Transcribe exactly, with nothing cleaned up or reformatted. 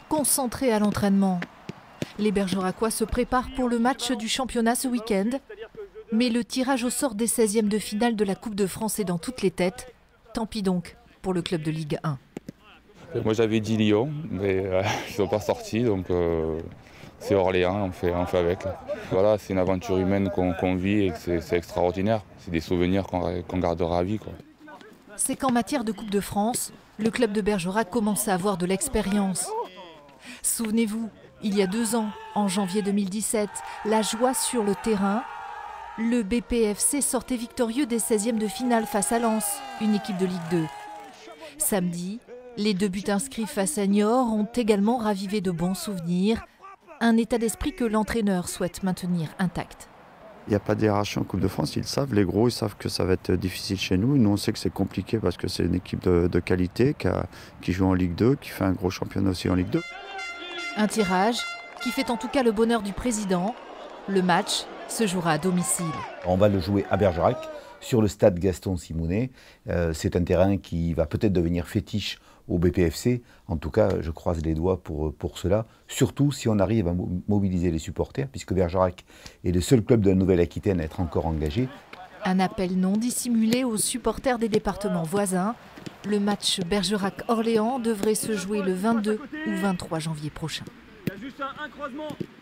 concentrés à l'entraînement. Les Bergeracois se préparent pour le match du championnat ce week-end. Mais le tirage au sort des seizièmes de finale de la Coupe de France est dans toutes les têtes. Tant pis donc pour le club de Ligue un. Moi j'avais dit Lyon, mais euh, ils ne sont pas sortis, donc euh, c'est Orléans, on fait, on fait avec. Voilà, c'est une aventure humaine qu'on qu'on vit et c'est extraordinaire. C'est des souvenirs qu'on qu'on gardera à vie, quoi. C'est qu'en matière de Coupe de France, le club de Bergerac commence à avoir de l'expérience. Souvenez-vous, il y a deux ans, en janvier deux mille dix-sept, la joie sur le terrain. Le B P F C sortait victorieux des seizièmes de finale face à Lens, une équipe de Ligue deux. Samedi, les deux buts inscrits face à Niort ont également ravivé de bons souvenirs, un état d'esprit que l'entraîneur souhaite maintenir intact. Il n'y a pas de hiérarchie en Coupe de France, ils le savent, les gros ils savent que ça va être difficile chez nous. Nous on sait que c'est compliqué parce que c'est une équipe de, de qualité qui, a, qui joue en Ligue deux, qui fait un gros championnat aussi en Ligue deux. Un tirage qui fait en tout cas le bonheur du président. Le match se jouera à domicile. On va le jouer à Bergerac, sur le stade Gaston Simounet. Euh, c'est un terrain qui va peut-être devenir fétiche au B P F C. En tout cas, je croise les doigts pour, pour cela. Surtout si on arrive à mobiliser les supporters, puisque Bergerac est le seul club de la Nouvelle-Aquitaine à être encore engagé. Un appel non dissimulé aux supporters des départements voisins. Le match Bergerac-Orléans devrait se jouer le vingt-deux ou vingt-trois janvier prochain. Il y a juste un, un croisement.